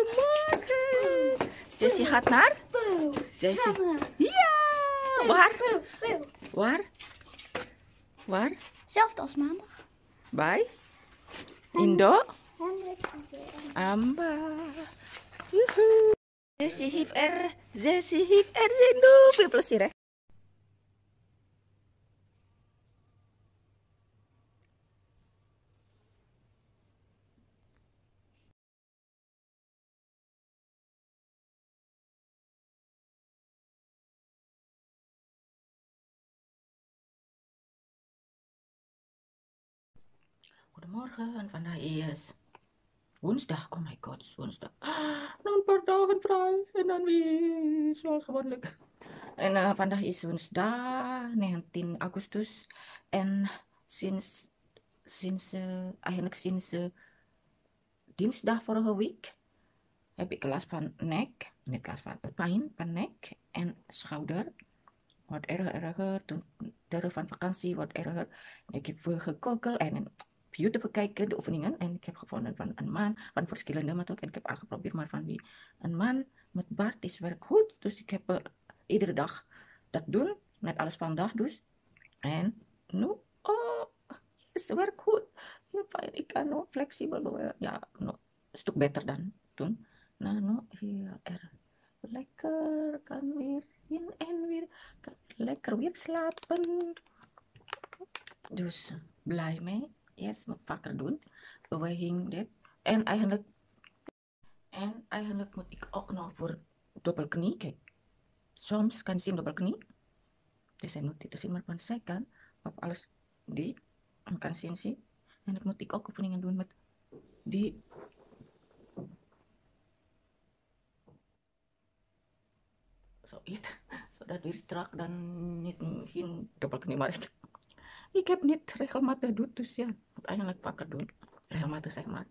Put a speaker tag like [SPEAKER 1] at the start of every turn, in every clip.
[SPEAKER 1] Goedemorgen. Jessie gaat naar? Jessie. Ja. Waar?
[SPEAKER 2] Hetzelfde als maandag.
[SPEAKER 1] Bij? Indo?
[SPEAKER 2] Hendrik.
[SPEAKER 1] Amba. Joehoe. Jessie heeft er zin op. Veel plezier hè. Goedemorgen, vandaag is woensdag. Oh my god, woensdag. Nog een paar dagen vrij en dan weer zoals gewoonlijk. En vandaag is woensdag 19 Augustus. En sinds dinsdag vorige week heb ik last van nek. Niet last van pijn van nek en schouder. Wordt erger. Toen terug van vakantie wordt erger. Ik heb gegoogeld en YouTube bekijken de oefeningen. En ik heb gevonden van een man van verschillende methoden. En ik heb al geprobeerd, maar van wie een man met baard is werkt goed. Dus ik heb iedere dag dat doen. Net alles vandaag dus. En nu, oh, het werkt goed. Ja, fijn. Ik kan nog flexibel. Ja, nog een stuk beter dan toen. Nou, nog heel erg lekker. Kan weer in en weer. Kan lekker weer slapen. Dus blij mee. Yes, moet vaker doen. Beweging dit. En eigenlijk moet ik ook nog voor dubbelknie. Kijk, soms kan je zien dubbelknie. Dus saya moet dit zien, maar van zij kan op alles die kan zien. En dat moet ik ook oefeningen doen met die. Zodat weer strak dan niet geen dubbelknie, maar ik heb niet regelmatig doen, dus ja, moet eigenlijk vaker doen. Regelmatig zeg maar.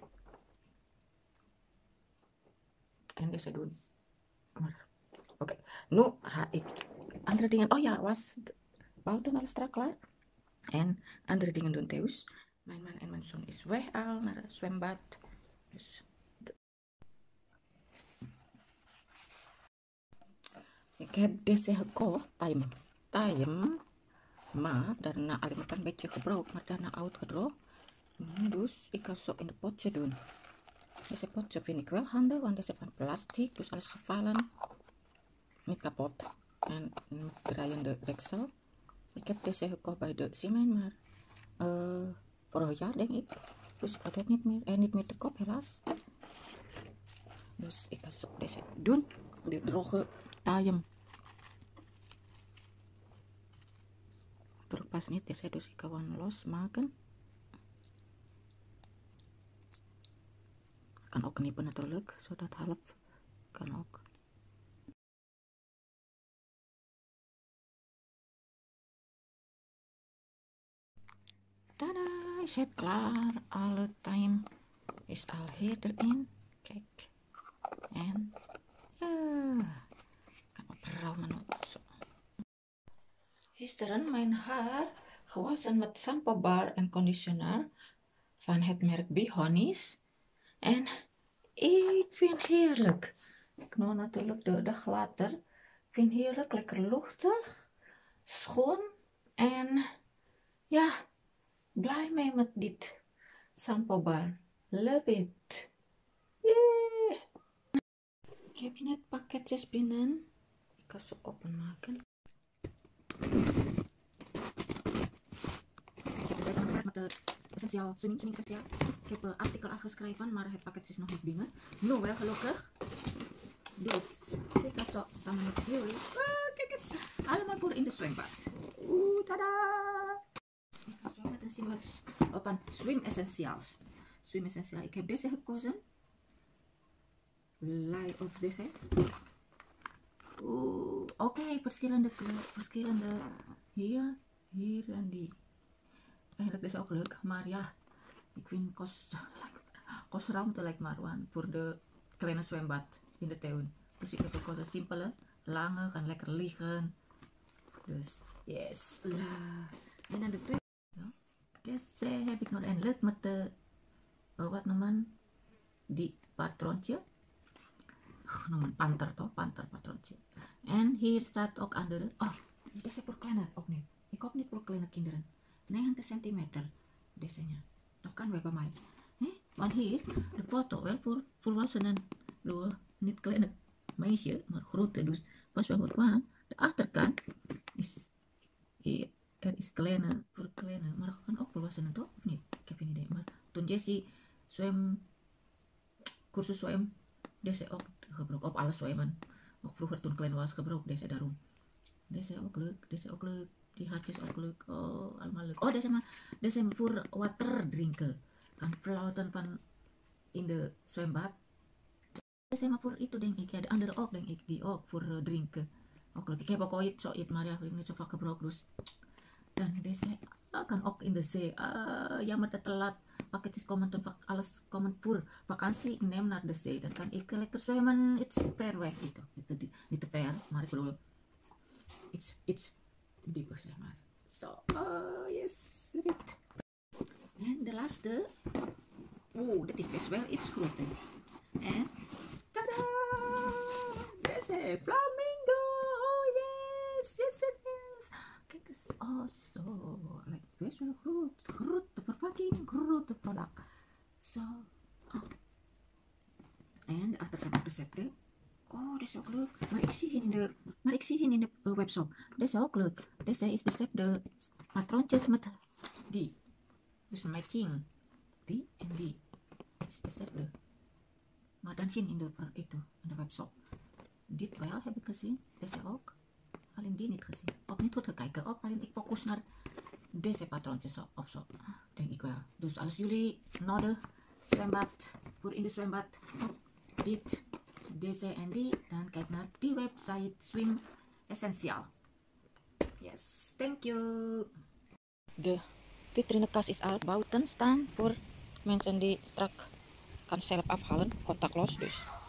[SPEAKER 1] En deze doen. Oké, nu ga ik andere dingen. Oh ja, was buiten al strak klaar. En andere dingen doen thuis. Mijn man en mijn zoon is weg al naar het zwembad. Dus ik heb deze gekocht, time. Maar daarna alleen maar een beetje gebroken, maar daarna uitgedroogd. Dus ik ga zo in het potje doen. Deze potje vind ik wel handig, want deze is van plastic, dus alles gevallen. Niet kapot. En een draaiende deksel. Ik heb deze gekocht bij de Siemens, maar vorig jaar denk ik. Dus ik had het niet meer, en niet meer te koop helaas. Dus ik ga zo deze doen. De droge tajem. Druk pas niet deze, dus ik ga gewoon losmaken. Kan ook knippen natuurlijk, zodat half kan ook. Tada, is het klaar. Alle time is al hier erin. Kijk. En ja, kan opruimen. Zo. Gisteren mijn haar gewassen met shampoo bar en conditioner van het merk Behoney's. En ik vind heerlijk. Ik nou natuurlijk de dag later. Ik vind heerlijk, lekker luchtig, schoon en ja, blij mee met dit shampoo bar. Love it. Yeah. Ik heb net pakketjes binnen. Ik ga ze openmaken. Ik heb deze gemaakt met de essentiaal, swimming essentiaal. Ik heb een artikel afgeschreven, maar het pakket is nog niet binnen. Nu wel gelukkig. Dus ik ga zo samen met jullie. Kijk eens. Allemaal voor in de zwembad. Tada! Ik ga zo laten zien wat op een swim essentials. Swim essential. Ik heb deze gekozen. Light of deze. Oké, verschillende kleuren, verschillende hier en die. Eigenlijk is ook leuk, maar ja, ik vind kostruimte lijkt maar one voor de kleine zwembad in de tuin. Dus ik heb gekozen simpele, lange, kan lekker liggen. Dus yes. En dan de tweede. Ja. Deze heb ik nog eindelijk met de wat noemen die patroontje. noemen panter toch, panter patroontje. En hier staat ook andere, deze voor kleiner ook niet. Ik koop niet voor kleine kinderen. 90 centimeter, desanya. Toch kan weer bij mij. Want hier, de foto wel voor volwassenen. Niet kleine meisje, maar grote, dus pas wel wat aan. De achterkant is, hier, er is kleine, voor kleine, maar kan ook volwassenen toch, of niet? Ik heb geen idee, maar toen Jessie cursus zwem, deze ook gebruik op alles zwemmen. Ook vroeger toen klein was gebruik deze daarom. Deze ook leuk, die hartjes ook leuk, oh allemaal leuk. Oh deze voor water drinken, kan fluiten van in de zwembad. Deze maar voor itu denk ik, ja de andere ook denk ik, die ook voor drinken. Ook leuk. Ik heb ook ooit zoiets, maar ja, ik niet zo vaak gebruikt dus. Dan deze kan ook in de zee. Jammer dat te laat. Pakket komen alles komen voor vakantie. Ik neem naar de zee. Dan kan ik lekker zwemmen. Iets ver weg. Niet te ver, maar ik bedoel iets dieper zeg maar. Zo, yes, lift. En de laatste. Dat is best wel iets groter. En tada! Deze flamingo. Oh yes. Kijk eens. Oh zo. Like, best wel grote verpakking, grote product. Zo. En de achterkant ook recepten. Oh, dit is ook leuk. Maar ik zie hier in de webshop. Dit is ook leuk. Deze is de patroontjes met die. Dus matching. Die en die. Is dezelfde. Maar dan geen in de webshop. Dit wel heb ik gezien. Deze ook. Alleen die niet gezien. Ook niet goed gekeken. Ook alleen ik focus naar deze patroontjes of zo. Denk ik wel. Dus als jullie nodig zwembad, voor in de zwembad, dit, deze en die, dan kijk naar die website Swim Essential. Yes, thank you. De vitrinekast is al buiten staan voor mensen die strak kan zelf afhalen, contactloos dus.